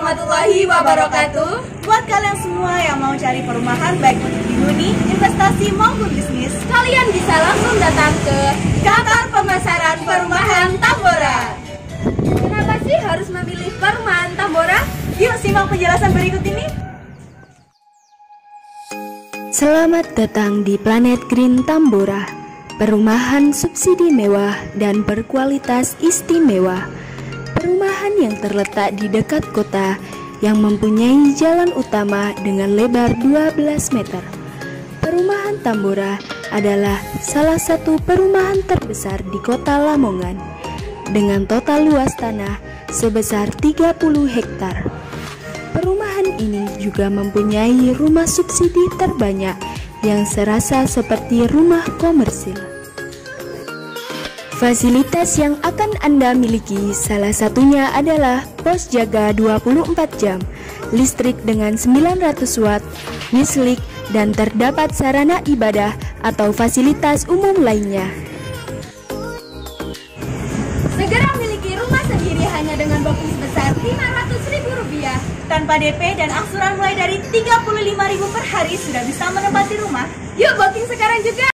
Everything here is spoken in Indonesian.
warahmatullahi wabarakatuh. Buat kalian semua yang mau cari perumahan baik untuk dihuni, investasi maupun bisnis, Kalian bisa langsung datang ke Kantor Pemasaran Perumahan Tambora. Kenapa sih harus memilih Perumahan Tambora? yuk simak penjelasan berikut ini. Selamat datang di Planet Green Tambora, perumahan subsidi mewah dan berkualitas istimewa. Perumahan yang terletak di dekat kota yang mempunyai jalan utama dengan lebar 12 meter. Perumahan Tambora adalah salah satu perumahan terbesar di kota Lamongan dengan total luas tanah sebesar 30 hektar. Perumahan ini juga mempunyai rumah subsidi terbanyak yang serasa seperti rumah komersil. Fasilitas yang akan Anda miliki salah satunya adalah pos jaga 24 jam, listrik dengan 900 watt, wislik, dan terdapat sarana ibadah atau fasilitas umum lainnya. Segera miliki rumah sendiri hanya dengan booking sebesar Rp500.000. Tanpa DP dan angsuran mulai dari Rp35.000 per hari sudah bisa menempati rumah. Yuk booking sekarang juga.